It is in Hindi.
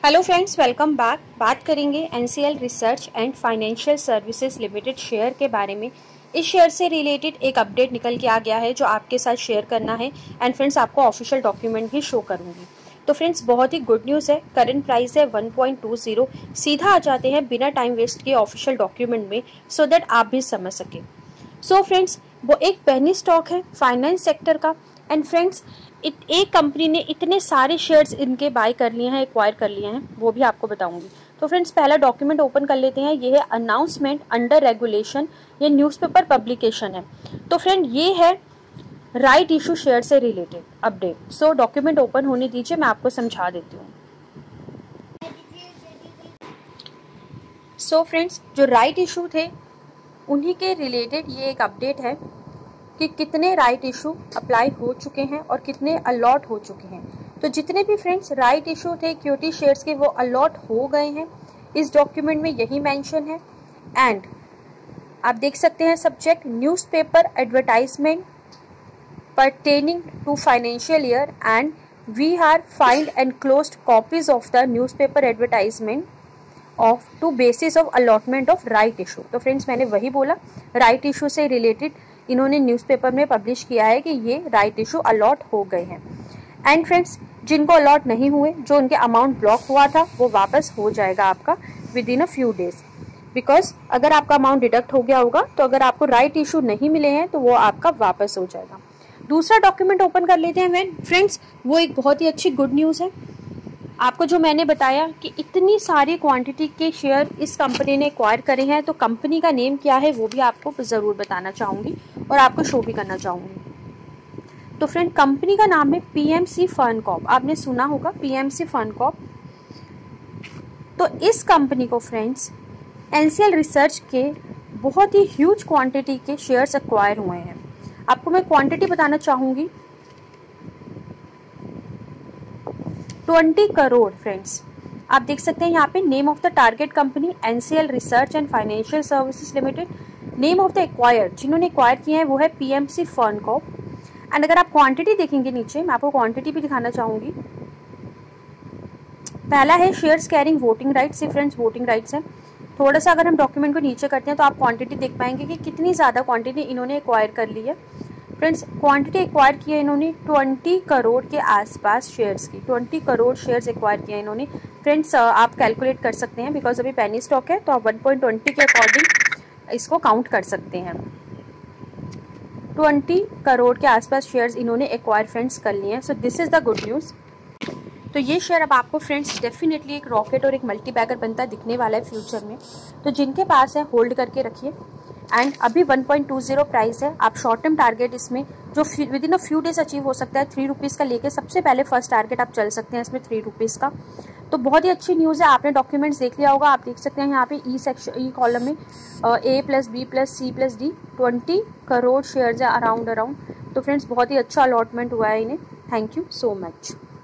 Hello friends, welcome back. बात करेंगे NCL research and financial services limited share के बारे में। इस शेयर से रिलेटेड एक अपडेट निकल के आ गया है जो आपके साथ शेयर करना है एंड फ्रेंड्स आपको ऑफिशियल डॉक्यूमेंट भी शो करूंगी। तो फ्रेंड्स बहुत ही गुड न्यूज़ है। करंट प्राइस है 1.20। सीधा आ जाते हैं बिना टाइम वेस्ट किए ऑफिशियल डॉक्यूमेंट में सो दैट आप भी समझ सकें। सो फ्रेंड्स वो एक पेनी स्टॉक है फाइनेंस सेक्टर का एंड फ्रेंड्स एक कंपनी ने इतने सारे शेयर्स इनके बाय कर लिए हैं, एक्वायर कर लिए हैं, वो भी आपको बताऊंगी। तो फ्रेंड्स पहला डॉक्यूमेंट ओपन कर लेते हैं। ये है अनाउंसमेंट अंडर रेगुलेशन, ये न्यूज़पेपर पब्लिकेशन है। तो फ्रेंड ये है राइट इशू शेयर से related update. So document open होने दीजिए, मैं आपको समझा देती हूँ। सो फ्रेंड्स जो राइट इशू थे उन्हीं के रिलेटेड ये एक अपडेट है कि कितने राइट इशू अप्लाई हो चुके हैं और कितने अलॉट हो चुके हैं। तो जितने भी फ्रेंड्स राइट इशू थे इक्विटी शेयर्स के वो अलॉट हो गए हैं, इस डॉक्यूमेंट में यही मेंशन है। एंड आप देख सकते हैं subject newspaper advertisement pertaining to financial year and we are filed and closed copies of the newspaper advertisement of to basis of allotment of right issue। तो फ्रेंड्स मैंने वही बोला, राइट इशू से रिलेटेड इन्होंने न्यूज़पेपर में पब्लिश किया है कि ये राइट इशू अलॉट हो गए हैं। एंड फ्रेंड्स जिनको अलॉट नहीं हुए, जो उनके अमाउंट ब्लॉक हुआ था, वो वापस हो जाएगा आपका within a few days. Because अगर आपका अमाउंट डिडक्ट हो गया होगा तो अगर आपको राइट इशू नहीं मिले हैं तो वो आपका वापस हो जाएगा। दूसरा डॉक्यूमेंट ओपन कर लेते हैं फ्रेंड्स, वो एक बहुत ही अच्छी गुड न्यूज़ है। आपको जो मैंने बताया कि इतनी सारी क्वांटिटी के शेयर इस कंपनी ने एक्वायर करे हैं, तो कंपनी का नेम क्या है वो भी आपको ज़रूर बताना चाहूँगी और आपको शो भी करना चाहूँगी। तो फ्रेंड कंपनी का नाम है पीएमसी फर्नकॉर्प। आपने सुना होगा पीएमसी फर्नकॉर्प। तो इस कंपनी को फ्रेंड्स एनसीएल रिसर्च के बहुत ही ह्यूज क्वांटिटी के शेयर्स एक्वायर हुए हैं। आपको मैं क्वांटिटी बताना चाहूँगी 20 करोड़। फ्रेंड्स आप देख सकते हैं यहाँ पे name of the target company NCL research and financial services limited. Name of the acquirer, जिन्होंने एक्वायर किए हैं वो है पीएमसी फर्नकॉर्प। एंड अगर आप क्वांटिटी देखेंगे नीचे, मैं आपको क्वांटिटी भी दिखाना चाहूँगी। पहला है शेयर्स कैरिंग वोटिंग राइट्स। ये फ्रेंड्स वोटिंग राइट्स हैं। थोड़ा सा अगर हम डॉक्यूमेंट को नीचे करते हैं तो आप क्वांटिटी देख पाएंगे कि कितनी ज़्यादा क्वांटिटी इन्होंने एक्वायर कर ली है। फ्रेंड्स क्वांटिटी एक्वायर किया इन्होंने 20 करोड़ के आसपास शेयर्स की। 20 करोड़ शेयर्स एक्वायर किया इन्होंने। फ्रेंड्स आप कैलकुलेट कर सकते हैं, बिकॉज अभी पेनी स्टॉक है तो आप 1.20 के अकॉर्डिंग इसको काउंट कर सकते हैं। 20 करोड़ के आसपास शेयर्स इन्होंने एक्वायर फ्रेंड्स कर लिए हैं। So this is the good news. तो ये शेयर अब आपको फ्रेंड्स डेफिनेटली एक रॉकेट और एक मल्टी बैगर बनता दिखने वाला है फ्यूचर में। तो जिनके पास है होल्ड करके रखिए। एंड अभी 1.20 प्राइस है। आप शॉर्ट टर्म टारगेट इसमें जो within a few days achieve हो सकता है 3 रुपीज़ का लेके सबसे पहले फर्स्ट टारगेट आप चल सकते हैं इसमें 3 रुपीज़ का। तो बहुत ही अच्छी न्यूज़ है। आपने डॉक्यूमेंट्स देख लिया होगा, आप देख सकते हैं यहाँ पे ई सेक्शन ई कॉलम में A+B+C+D 20 करोड़ शेयर्स है अराउंड। तो फ्रेंड्स बहुत ही अच्छा अलॉटमेंट हुआ है इन्हें। Thank you so much.